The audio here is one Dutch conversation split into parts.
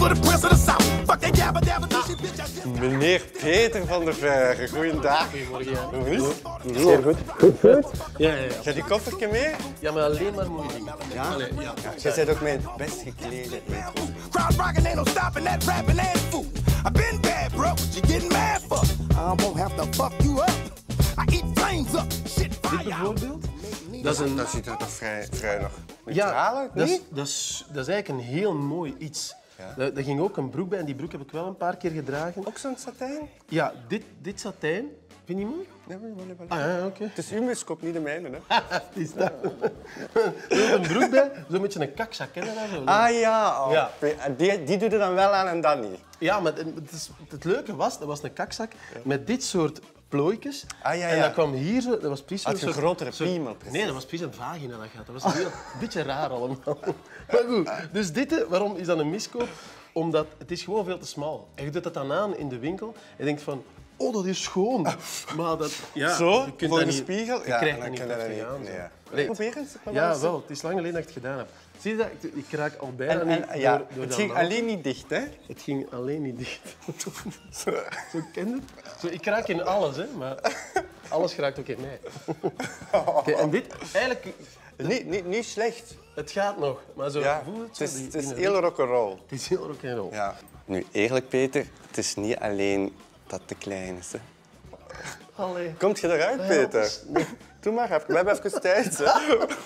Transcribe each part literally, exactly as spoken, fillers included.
Meneer Peter van der Verre, goeiedag. Goedemorgen. Hoe is het? Zeer goed. Goed, goed. Ja, ja, ja. Ga die koffertje mee? Ja, maar alleen maar mooie dingen. Ja? Allee, ja. Je bent ook mijn best geklede retro. Crowd rockin' ain't no stopping that rapping ass fool. I been bad, bro. What you getting mad for? I won't have to fuck you up. I eat flames up. Shit Dit fire. bijvoorbeeld, dat is een... Dat ziet er toch vrij, vrij nog neutraal uit, dat is, niet? dat, is, dat is eigenlijk een heel mooi iets. Ja. Daar, daar ging ook een broek bij en die broek heb ik wel een paar keer gedragen. Ook zo'n satijn? Ja, dit, dit satijn, vind je mooi? Nee, maar wel, wel. Ah ja, oké. Het is uw miskop, niet de mijne, hè? Die staat. Er is een broek bij, zo'n beetje een kakzak, ken je dat zo? Ah ja, oh, Ja. Die, die doe je dan wel aan en dan niet. Ja, maar het, het, is, het leuke was, dat was een kakzak met dit soort plooitjes. Ah, ja, En ja. dat kwam hier zo, dat was precies Had je een een grotere soort- piemel, precies. Nee, dat was precies een vagina dat gaat. Dat was een heel, beetje raar allemaal. Maar goed, dus dit, hè, waarom is dat een miskoop? Omdat het is gewoon veel te smal. En je doet dat dan aan in de winkel en je denkt van, oh, dat is schoon. Maar dat, ja, Zo, je kunt voor dat de niet- spiegel? Je Ja, krijgt dan dat niet kun je dat perfect niet. aan, Nee, zo. ja. Nee. Probeer eens. Ja, wel. Het is lang geleden dat ik het gedaan heb. Zie je dat? Ik, ik raak al bijna En, niet en, ja, door, door het dat ging naald. alleen niet dicht, hè? Het ging alleen niet dicht. Zo, zo ken je het? Zo, ik raak in alles, hè, maar alles raakt ook in mij. Oké, en dit, eigenlijk, Niet, niet, niet slecht. het gaat nog, maar zo Ja, voel het het zo. is, die- het is die- heel rock'n'roll. Het is heel rock'n'roll. Ja. Nu, eerlijk Peter, het is niet alleen dat te klein is. Hè. Allee. Komt je eruit, Peter? Nee. Doe maar even. We hebben even tijd. Hè.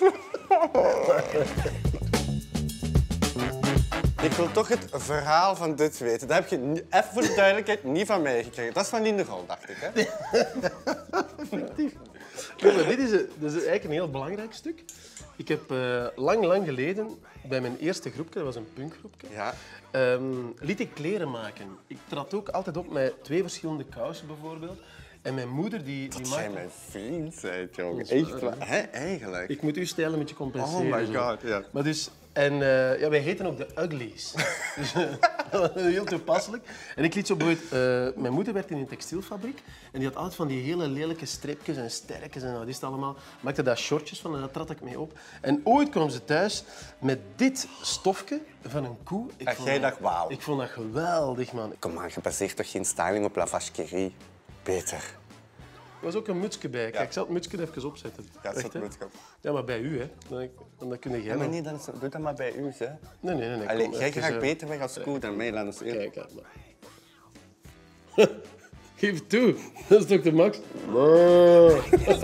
Ik wil toch het verhaal van dit weten. Dat heb je, ni- even voor de duidelijkheid, niet van mij gekregen. Dat is van Linde Gol, dacht ik. Hè? Nee, maar dit is, een, dit is eigenlijk een heel belangrijk stuk. Ik heb eh, lang, lang geleden, bij mijn eerste groepje, dat was een punkgroepje, Ja. ehm, liet ik kleren maken. Ik trad ook altijd op met twee verschillende kousen bijvoorbeeld. En mijn moeder die, die Dat maakte... jij mijn vriend bent, jongen. Dat is Echt waar, waar. Hè, eigenlijk. Ik moet uw stijl een beetje compenseren. Oh my zo. god, ja. Maar dus, en uh, ja, wij heten ook de Uglies. Dus uh, dat was heel toepasselijk. En ik liet zo bijvoorbeeld... Uh, mijn moeder werkte in een textielfabriek en die had altijd van die hele lelijke stripjes en sterkjes en wat is het allemaal. Maakte daar shortjes van en daar trad ik mee op. En ooit kwam ze thuis met dit stofje van een koe. Ik En vond jij dat- dacht, wauw. Ik vond dat geweldig, man. Kom maar, je baseert toch geen styling op la vacherie? Peter. Er was ook een mutsje bij. Kijk, ik zal het mutsje even opzetten. Ja, Echt, zet hè? het op. Ja, maar bij u, hè. Dan, dan kun jij Ja, maar wel- nee, dan is, doe dat maar bij u, hè. Nee, nee, nee. nee. Allee, Kom, jij even, gaat eh, beter weg als koe dan mij. Laat ons eerlijk. Kijk, maar. Geef het toe. Dat is toch de max? Feel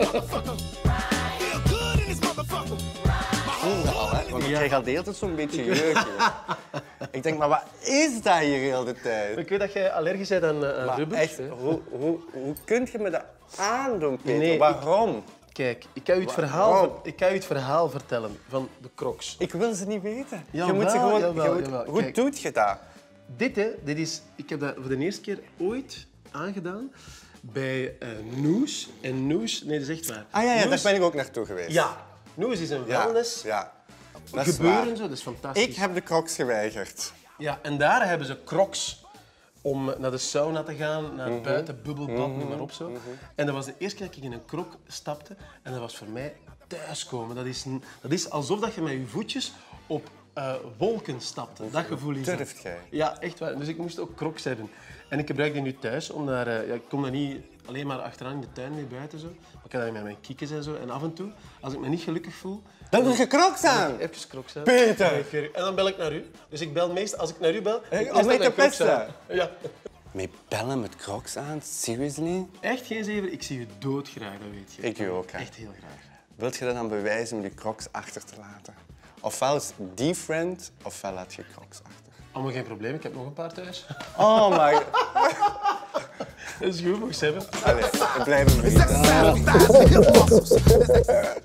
good in this motherfucker. Al, hè? Want ik krijg al de hele tijd zo'n beetje jeuk. Ik denk, maar wat is dat hier heel de tijd? Ik weet dat jij allergisch bent aan, uh, aan Maar rubbers. echt, hè. hoe, hoe, hoe kun je me dat aandoen, Peter? Nee, ik- Waarom? Kijk, ik kan, u het verhaal, Waarom? ik kan u het verhaal vertellen van de Crocs. Ik wil ze niet weten. je Jawel, moet ze gewoon... jawel, je moet- jawel. Hoe Kijk. doet je dat? Dit, hè, dit is... Ik heb dat voor de eerste keer ooit aangedaan bij uh, Noes. En Noes... Nee, dat is echt waar. Ah ja, ja Noes, daar ben ik ook naartoe geweest. Ja. Noes is een Ja, wellness ja. Dat is gebeuren, waar. zo. Dat is fantastisch. Ik heb de crocs geweigerd. Ja, en daar hebben ze Crocs om naar de sauna te gaan, naar het buiten, bubbelbad, noem maar op zo. En dat was de eerste keer dat ik in een krok stapte en dat was voor mij thuiskomen. Dat is, een- dat is alsof dat je met je voetjes op eh, wolken stapte. Dat gevoel is dat. Durft jij? Ja, echt waar. Dus ik moest ook Crocs hebben. En ik gebruik die nu thuis, om daar, eh, ja, ik kom daar niet alleen maar achteraan in de tuin mee buiten. Zo. Maar ik kan daar met mijn kiekjes en zo. En af en toe, als ik me niet gelukkig voel, Dan doe je crocs aan. even Crocs aan. Peter! En dan bel ik naar u. Dus ik bel meestal, als ik naar u bel, Hey, ik om eerst mij naar te Crocs pesten? aan. Ja. Met bellen met crocs aan? Seriously? Echt geen zeven, ik zie u doodgraag, dat weet je. Ik u ook, hè. Echt heel graag. Wilt je dat dan bewijzen om die crocs achter te laten? Ofwel is die friend, ofwel laat je crocs achter. Allemaal geen probleem, ik heb nog een paar thuis. Oh my god. Dat is goed, nog zeven. Allee, we blijven It's exercise with thighs and hip muscles. It's exercise.